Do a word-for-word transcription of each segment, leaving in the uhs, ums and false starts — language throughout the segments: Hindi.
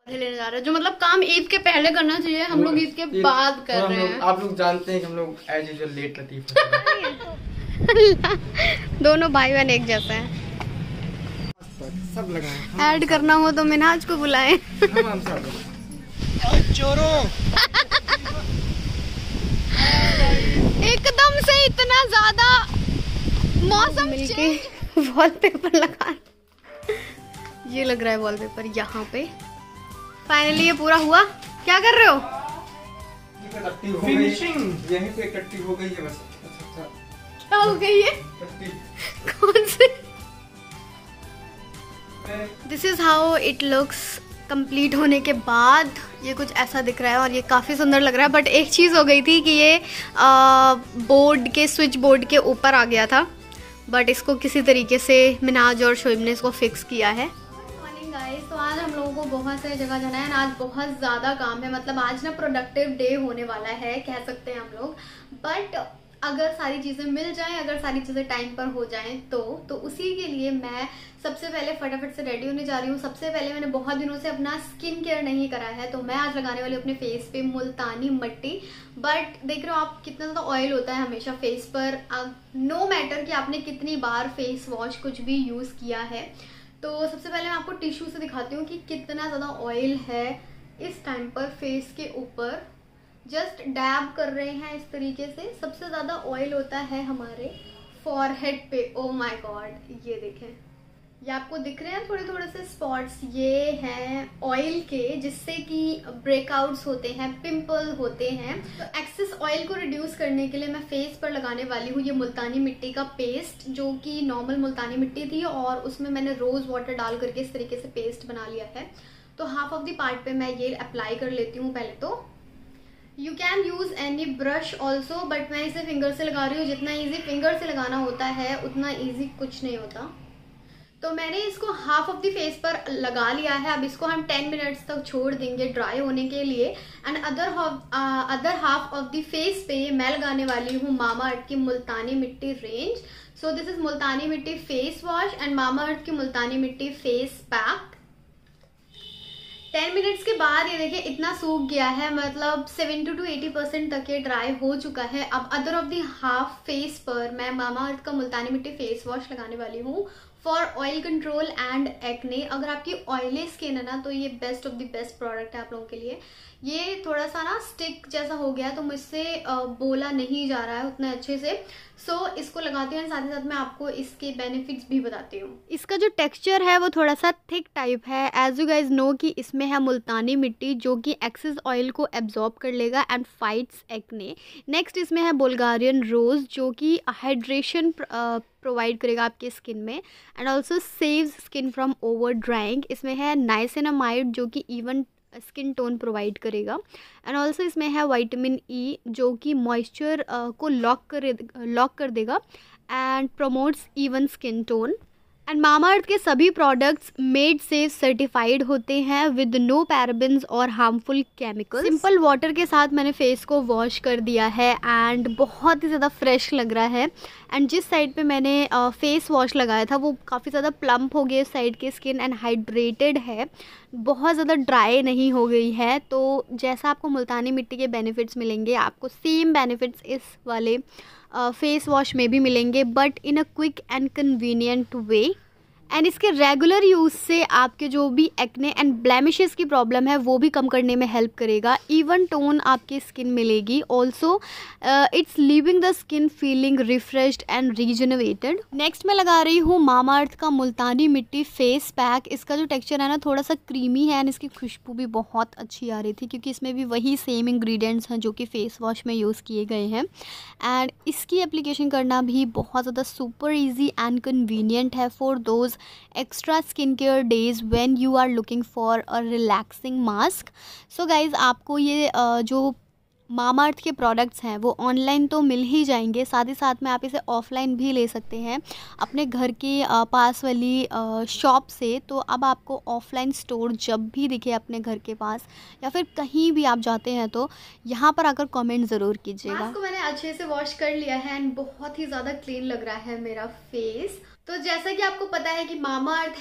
लेने जा रहे हैं, जो मतलब काम ईद के पहले करना चाहिए, हम लोग ईद के बाद कर रहे हैं। आप लोग जानते हैं कि हम लोग एज यूजुअल लेट लतीफ दोनों भाई बहन एक जैसे हैं। सब लगाए, ऐड करना हो तो मिनाज को बुलाएं। हम सब चोरों एकदम से इतना ज्यादा मौसम मिलके वॉलपेपर लगा, ये लग रहा है वॉलपेपर यहाँ पे। फाइनली ये पूरा हुआ। क्या कर रहे हो? फिनिशिंग यहीं पे इकट्ठी हो गई है बस। अच्छा क्या हो गई है? कौन से? This is how it looks complete होने के बाद। ये कुछ ऐसा दिख रहा है और ये काफ़ी सुंदर लग रहा है। बट एक चीज़ हो गई थी कि ये बोर्ड के स्विच बोर्ड के ऊपर आ गया था, बट इसको किसी तरीके से मिनाज और शोएब ने इसको फिक्स किया है। मॉर्निंग गाइस, तो आज हम लोगों को बहुत सारी जगह जाना है। आज बहुत ज़्यादा काम है, मतलब आज ना प्रोडक्टिव डे होने वाला है कह सकते हैं हम लोग। बट अगर सारी चीज़ें मिल जाएं, अगर सारी चीज़ें टाइम पर हो जाएं तो तो उसी के लिए मैं सबसे पहले फटाफट से रेडी होने जा रही हूँ। सबसे पहले मैंने बहुत दिनों से अपना स्किन केयर नहीं करा है, तो मैं आज लगाने वाली हूँ अपने फेस पे मुल्तानी मिट्टी। बट देख रहे हो आप कितना ज़्यादा ऑयल होता है हमेशा फेस पर, नो मैटर कि आपने कितनी बार फेस वॉश कुछ भी यूज़ किया है। तो सबसे पहले मैं आपको टिश्यू से दिखाती हूँ कि कितना ज़्यादा ऑयल है इस टाइम पर फेस के ऊपर। जस्ट डैब कर रहे हैं इस तरीके से। सबसे ज़्यादा ऑयल होता है हमारे फॉरहेड पे। ओ माय गॉड, ये देखें, ये आपको दिख रहे हैं थोड़े थोड़े से स्पॉट्स, ये हैं ऑयल के, जिससे कि ब्रेकआउट्स होते हैं, पिंपल होते हैं। तो एक्सेस ऑयल को रिड्यूस करने के लिए मैं फेस पर लगाने वाली हूँ ये मुल्तानी मिट्टी का पेस्ट, जो कि नॉर्मल मुल्तानी मिट्टी थी और उसमें मैंने रोज़ वाटर डाल करके इस तरीके से पेस्ट बना लिया है। तो हाफ ऑफ द पार्ट पे मैं ये अप्लाई कर लेती हूँ पहले तो। You can use any brush also, but मैं इसे फिंगर से लगा रही हूँ। जितना ईजी फिंगर से लगाना होता है उतना ईजी कुछ नहीं होता। तो मैंने इसको हाफ ऑफ द फेस पर लगा लिया है। अब इसको हम टेन मिनट्स तक छोड़ देंगे ड्राई होने के लिए। And other other half of the face पे मैं लगाने वाली हूँ मामा अर्थ की Multani mitti range. So this is Multani mitti face wash and Mama Earth की Multani mitti face pack. Ten minutes के बाद ये देखिए इतना सूख गया है, मतलब सेवेंटी टू एटी परसेंट तक ये ड्राई हो चुका है। अब other of the half face पर मैं मामा अर्थ का मुल्तानी मिट्टी फेस वॉश लगाने वाली हूँ for oil control and acne. अगर आपकी ऑयली स्किन है ना तो ये best of the best product है आप लोगों के लिए। ये थोड़ा सा ना स्टिक जैसा हो गया तो मुझसे बोला नहीं जा रहा है उतना अच्छे से। सो so, इसको लगाती हूँ, साथ ही साथ मैं आपको इसके बेनिफिट्स भी बताती हूँ। इसका जो टेक्सचर है वो थोड़ा सा थिक टाइप है, एज यू गाइज नो कि इसमें है मुल्तानी मिट्टी जो कि एक्सेस ऑयल को एब्जॉर्ब कर लेगा एंड फाइट्स एक्ने। नेक्स्ट इसमें है बुल्गारियन रोज़ जो कि हाइड्रेशन प्रोवाइड करेगा आपके स्किन में and also saves skin from over drying. इसमें है नाइसिनामाइड जो कि इवन स्किन टोन प्रोवाइड करेगा एंड ऑल्सो इसमें है विटामिन ई जो कि मॉइस्चर को लॉक कर लॉक कर देगा and promotes even skin tone. And Mama Earth के सभी प्रोडक्ट्स मेड सेफ सर्टिफाइड होते हैं विद नो पैराबेन्स और हार्मफुल केमिकल्स। सिंपल वाटर के साथ मैंने फेस को वॉश कर दिया है एंड बहुत ही ज़्यादा फ्रेश लग रहा है। एंड जिस साइड पे मैंने फेस वॉश लगाया था वो काफ़ी ज़्यादा प्लम्प हो गई, इस साइड की स्किन एंड हाइड्रेटेड है, बहुत ज़्यादा ड्राई नहीं हो गई है। तो जैसा आपको मुल्तानी मिट्टी के बेनिफिट्स मिलेंगे आपको सेम बेनिफिट्स इस वाले फेस वॉश में भी मिलेंगे, but in a quick and convenient way. And इसके रेगुलर यूज़ से आपके जो भी एक्ने एंड ब्लेमिशेस की प्रॉब्लम है वो भी कम करने में हेल्प करेगा। इवन टोन आपकी स्किन मिलेगी। Also it's leaving the skin feeling refreshed and regenerated. Next मैं लगा रही हूँ मामा अर्थ का मुल्तानी मिट्टी फेस पैक। इसका जो टेक्सचर है ना थोड़ा सा क्रीमी है एंड इसकी खुशबू भी बहुत अच्छी आ रही थी क्योंकि इसमें भी वही सेम इंग्रेडिएंट्स हैं जो कि फेस वॉश में यूज़ किए गए हैं। एंड इसकी एप्लीकेशन करना भी बहुत ज़्यादा सुपर ईजी एंड कन्वीनियंट है for those extra skincare days when you are looking for a relaxing mask. So guys, आपको ये uh, जो मामा अर्थ के प्रोडक्ट्स हैं वो ऑनलाइन तो मिल ही जाएंगे, साथ ही साथ में आप इसे ऑफलाइन भी ले सकते हैं अपने घर के पास वाली शॉप से। तो अब आपको ऑफलाइन स्टोर जब भी दिखे अपने घर के पास या फिर कहीं भी आप जाते हैं तो यहाँ पर आकर कमेंट ज़रूर कीजिएगा। मास्क को मैंने अच्छे से वॉश कर लिया है एंड बहुत ही ज़्यादा क्लीन लग रहा है मेरा फेस। तो जैसा कि आपको पता है कि Mama Earth has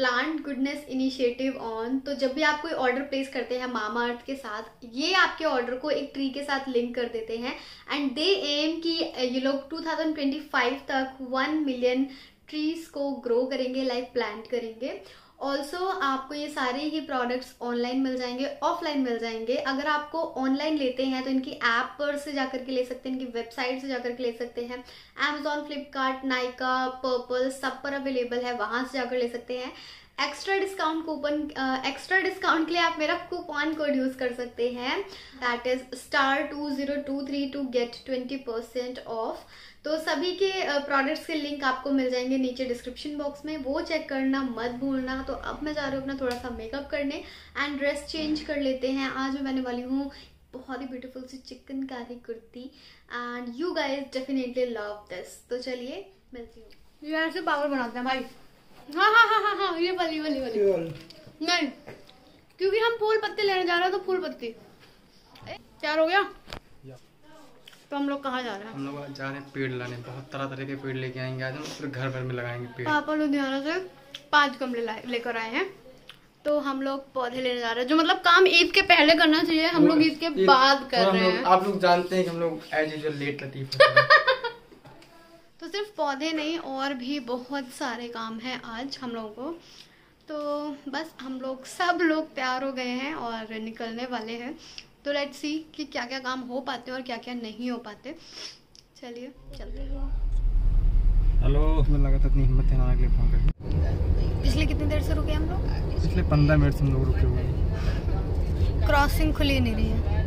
plant goodness initiative on. तो जब भी आप कोई ऑर्डर प्लेस करते हैं मामा अर्थ के साथ, ये आपके ऑर्डर को एक ट्री के साथ लिंक कर देते हैं एंड दे एम कि ये लोग टू थाउजेंड ट्वेंटी फाइव तक वन मिलियन ट्रीज को ग्रो करेंगे, लाइक प्लांट करेंगे। ऑल्सो आपको ये सारे ही प्रोडक्ट्स ऑनलाइन मिल जाएंगे, ऑफलाइन मिल जाएंगे। अगर आपको ऑनलाइन लेते हैं तो इनकी ऐप पर से जाकर के ले सकते हैं, इनकी वेबसाइट से जाकर के ले सकते हैं। अमेजॉन, फ्लिपकार्ट, नाइका, पर्पल सब पर अवेलेबल है, वहां से जाकर ले सकते हैं। Extra discount coupon extra discount के लिए आप मेरा कूपन कोड यूज कर सकते हैं, that is star two zero two three to get twenty percent off. तो सभी के प्रोडक्ट्स के लिंक आपको मिल जाएंगे नीचे डिस्क्रिप्शन बॉक्स में, वो चेक करना मत भूलना। तो अब मैं जा रही हूँ अपना थोड़ा सा मेकअप करने एंड ड्रेस चेंज कर लेते हैं। आज मैं पहनने वाली हूँ बहुत ही ब्यूटीफुल सी chikankari kurti and you guys definitely love this. तो चलिए मिलती हूँ। ये ऐसे पावर बनाते हैं भाई। हाँ हाँ हाँ हाँ हाँ ये वाली वाली वाली नहीं, क्योंकि हम फूल पत्ती लेने जा रहे हैं तो फूल पत्ती तैयार हो गया। तो हम लोग कहाँ जा रहे हैं? हम लोग जा रहे हैं पेड़ लाने, बहुत तरह तरह के पेड़ लेके आएंगे आज हम, फिर घर भर में लगाएंगे पेड़। पापा लुधियाना से पांच गमले लेकर आए हैं, तो हम लोग पौधे लेने जा रहे हैं। जो मतलब काम ईद के पहले करना चाहिए, हम लोग ईद के बाद कर रहे हैं। आप लोग जानते हैं कि हम लोग एज यूजुअल लेट लतीफ तो सिर्फ पौधे नहीं और भी बहुत सारे काम हैं आज हम लोगों को। तो बस हम लोग सब लोग तैयार हो गए हैं और निकलने वाले हैं। तो लेट्स सी कि क्या क्या काम हो पाते हैं और क्या क्या नहीं हो पाते। चलिए चलते हैं। हेलो, मैं लगा था इतनी हिम्मत है ना के लिए फोन कर। पिछले कितनी देर से रुके हम लोग? पिछले पंद्रह मिनट से हम लोग रुके हुए हैं। क्रॉसिंग खुली नहीं रही है।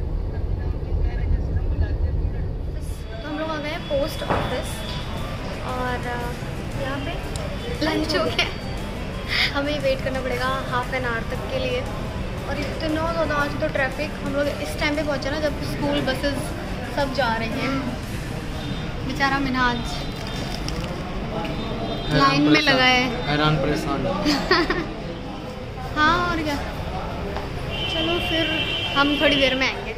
तो हम लोग आ गए पोस्ट ऑफिस और यहाँ पे लंच हो गया। हमें वेट करना पड़ेगा हाफ एन आवर तक के लिए और इतना ज़्यादा आज तो ट्रैफिक। हम लोग इस टाइम पे पहुँचे ना जब स्कूल बसेस सब जा रही हैं। बेचारा मिनाज लाइन में लगा है, हैरान परेशान। हाँ और क्या। चलो फिर हम थोड़ी देर में आएंगे।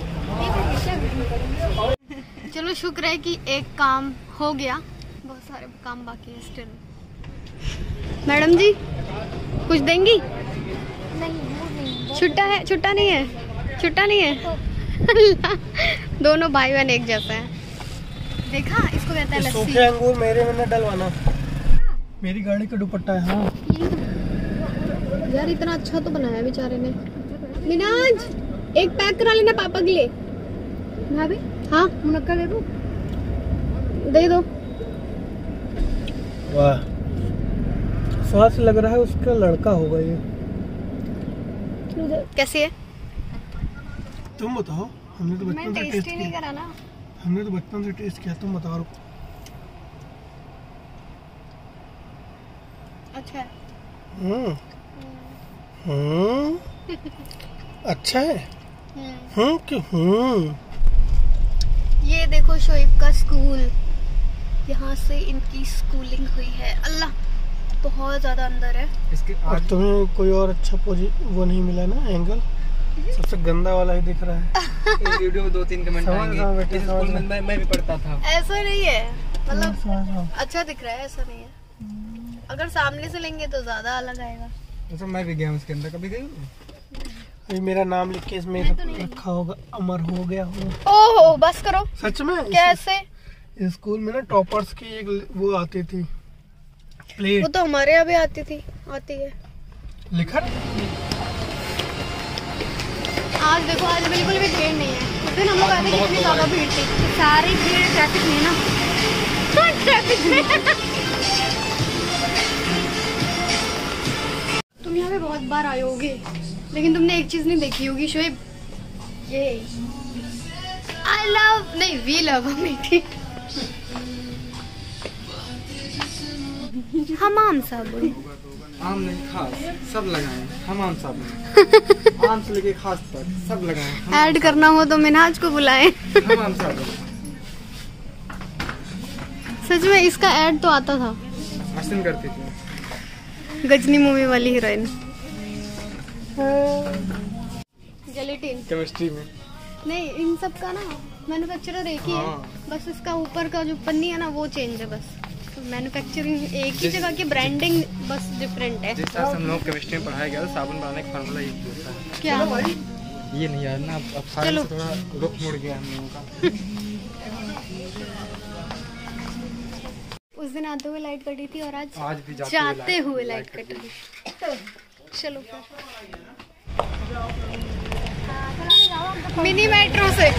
चलो शुक्र है कि एक काम हो गया, बहुत सारे काम बाकी है स्टिल। मैडम जी कुछ देंगी? नहीं, छुट्टा है? छुट्टा नहीं है? छुट्टा नहीं है? दोनों भाई बहन एक जैसे हैं। देखा, इसको कहते हैं लस्सी। सूखे अंगूर मेरे में न डलवाना, मेरी गाड़ी का दुपट्टा है। हाँ यार इतना अच्छा तो बनाया बेचारे ने। मिनाज एक पैक करा लेना पापा के लिए। भाभी हाँ मुनक्का दे दो, दे दो। वाह, स्वाद से लग रहा है उसका लड़का होगा ये। कैसी है? तुम बताओ, हमने तो बचपन से टेस्ट नहीं करा ना। हमने तो बचपन से टेस्ट किया, तुम बताओ। अच्छा है। हम्म हम्म अच्छा है। हम्म क्यों? हम्म ये देखो शोएब का स्कूल, यहाँ से इनकी स्कूलिंग हुई है। अल्लाह बहुत ज्यादा अंदर है। इसके और तुम्हें कोई और अच्छा पोजी वो नहीं मिला ना, एंगल सबसे गंदा वाला ही दिख रहा है। इस वीडियो में दो तीन कमेंट आएंगे। इस स्कूल में मैं, मैं भी पढ़ता था। ऐसा नहीं है, मतलब अच्छा दिख रहा है, ऐसा नहीं है। अगर सामने से लेंगे तो ज्यादा अलग आएगा। ऐसा मैं भी गया उसके अंदर, कभी गई? अभी मेरा नाम लिख के इसमें रखा होगा, अमर हो गया हो। ओहो बस करो। सच में? कैसे? स्कूल में ना टॉपर्स की एक वो आती थी प्लेट। वो तो हमारे यहाँ भी आती थी, आती है। लिखा आज देखो, आज बिल्कुल भी भीड़ नहीं है। उस दिन हम लोग आए थे कितनी ज्यादा भीड़ थी। सारी भीड़ ट्रैफिक में ना, ट्रैफिक में। तुम यहाँ पे बहुत बार आए होगे, लेकिन तुमने एक चीज नहीं देखी होगी शोएब, ये आई लव नहीं वी लव अमेठी हमाम साबुन। आम नहीं खास सब लगाए, हमाम साबुन। आम से लेके खास तक सब लगाए। ऐड करना हो तो मिनाज को बुलाएं। हमाम साबुन। सच में इसका ऐड तो आता था, हसन करती थी गजनी मूवी वाली हीरोइन। जेलेटिन केमिस्ट्री में नहीं, इन सब का ना मैन्युफैक्चरर एक ही है। बस इसका ऊपर का जो पन्नी है ना वो चेंज है बस। मैन्युफैक्चरिंग एक ही जगह की, ब्रांडिंग बस डिफरेंट है। जिस तरह से हम लोग केमिस्ट्री में पढ़ाया गया साबुन बनाने का फार्मूला यूज होता है। क्या ये नहीं यार ना, अब चलो थोड़ा रुख मुड़ गया हम लोगों का। उस दिन आते हुए लाइट कटी थी और आज, आज भी जाते, जाते हुए लाइट कटी थी। चलो फिर मिनी मेट्रो से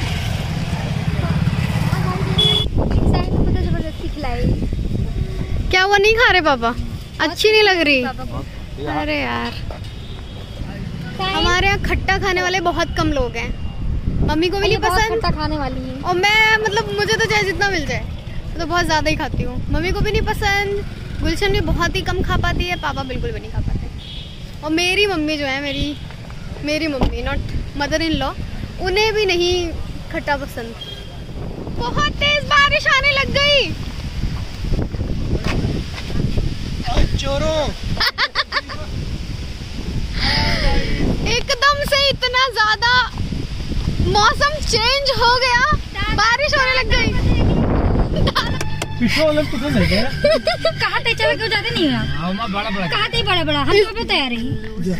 जबरदस्ती खिलाई। क्या वो नहीं खा रहे पापा? अच्छी नहीं लग रही? अरे यार हमारे यहाँ खट्टा खाने वाले बहुत कम लोग हैं। मम्मी को भी नहीं पसंद खट्टा खाने वाली है, और मैं मतलब मुझे तो चाहे जितना मिल जाए तो बहुत ज़्यादा ही खाती हूँ। मम्मी को भी नहीं पसंद, गुलशन भी बहुत ही कम खा पाती है, पापा बिल्कुल भी नहीं खा पाते। और मेरी मम्मी जो है, मेरी मेरी mummy not mother in law, उन्हें भी नहीं खट्टा पसंद। बहुत तेज बारिश आने लग गई। चोरों एकदम से इतना ज्यादा मौसम चेंज हो गया, बारिश होने लग गई। पीछे वाले पसंद है क्या? कहाँ थे चलो क्यों जाते नहीं हो? बड़ा बड़ा कहाँ थे बड़ा बड़ा? हम पे तैयार है।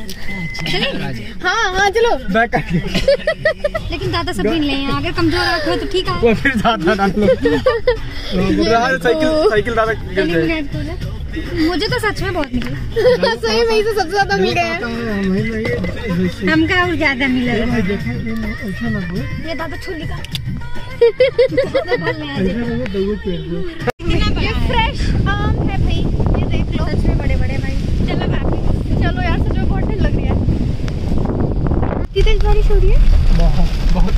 हाँ हाँ चलो। लेकिन दादा सब पहन ले, अगर कमजोर रखो तो ठीक है। वो फिर दादा डाल लो। साइकिल साइकिल दादा गिर जाए। मुझे तो सच में बहुत मिले। सही में से सबसे ज्यादा मिल गए। हमका और ज्यादा मिला। ये दादा छोली का ये फ्रेश आम है भाई, ये देख लो। सच में बड़े बड़े भाई। चलो बैठे, चलो यार सच में बहुत ठंड लग रही है। इतनी तेज बारिश हो रही है बहुत बहुत।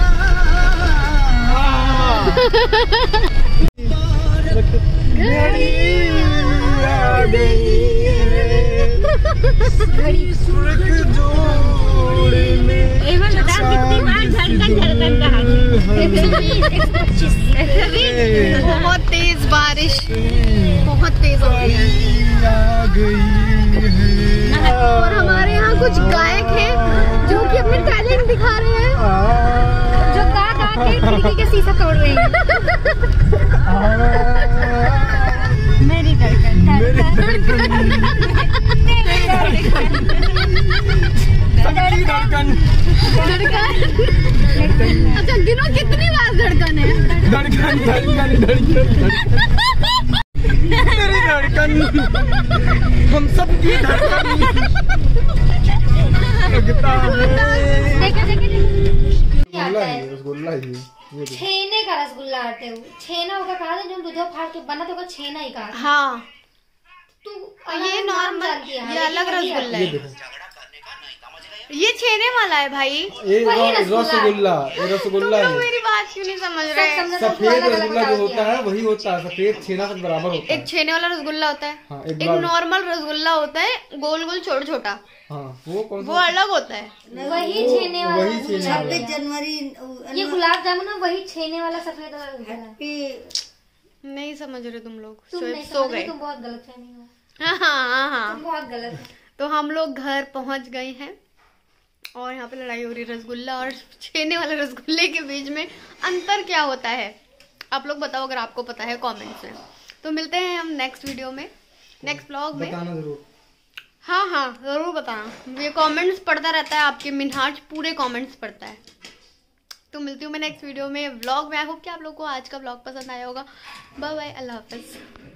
बहुत तेज बारिश, बहुत तेज हो रही है। और हमारे यहाँ कुछ गायक हैं जो कि अपने टैलेंट दिखा रहे हैं, जो गा गा के खिड़की के शीशा तोड़ रहे हैं। मेरी धड़कन धड़कन धड़कन। अच्छा दिनों कितनी बार धड़कन है? धड़कन धड़कन धड़कन मेरी धड़कन, हम सब की धड़कन। रसगुल्ला ही छेने का रसगुल्ला आते हो, छेना होगा कहा था जो दूध फाड़ के बना तो छेना ही कहा। हाँ तू ये नॉर्मल, ये अलग रसगुल्ला है, ये छेने वाला है भाई। ये रसगुल्ला, ये रसगुल्ला है। मेरी बात क्यों नहीं समझ रहे? सफेद रसगुल्ला जो होता है वही होता है, सफेद छेना से बराबर होता है। एक छेने वाला रसगुल्ला होता है, हाँ, एक नॉर्मल रसगुल्ला होता है, गोल गोल छोटा छोटा। हाँ, वो कौन वो अलग होता है। वही छेने वाला, वही छेने वाला। छब्बीस जनवरी ये गुलाब जामुन वही छेने वाला सफेद वाला। नहीं समझ रहे तुम लोग, तुम नहीं सो गए। तुम बहुत गलत फहमी हो। हाँ हाँ हाँ तुम बहुत गलत है। तो हम लोग घर पहुंच गए हैं और यहाँ पे लड़ाई हो रही है रसगुल्ला और छेने वाले रसगुल्ले के बीच में अंतर क्या होता है, आप लोग बताओ अगर आपको पता है कमेंट्स में। तो मिलते हैं हम नेक्स्ट वीडियो में, नेक्स्ट ब्लॉग में। बताना जरूर। हाँ हाँ जरूर बताना, ये कमेंट्स पढ़ता रहता है, आपके मिनहाज पूरे कमेंट्स पढ़ता है। तो मिलती हूँ मैं नेक्स्ट वीडियो में, व्लॉग में। आई होप कि आप लोग को आज का व्लॉग पसंद आया होगा। बाय बाय, अल्लाह हाफिज।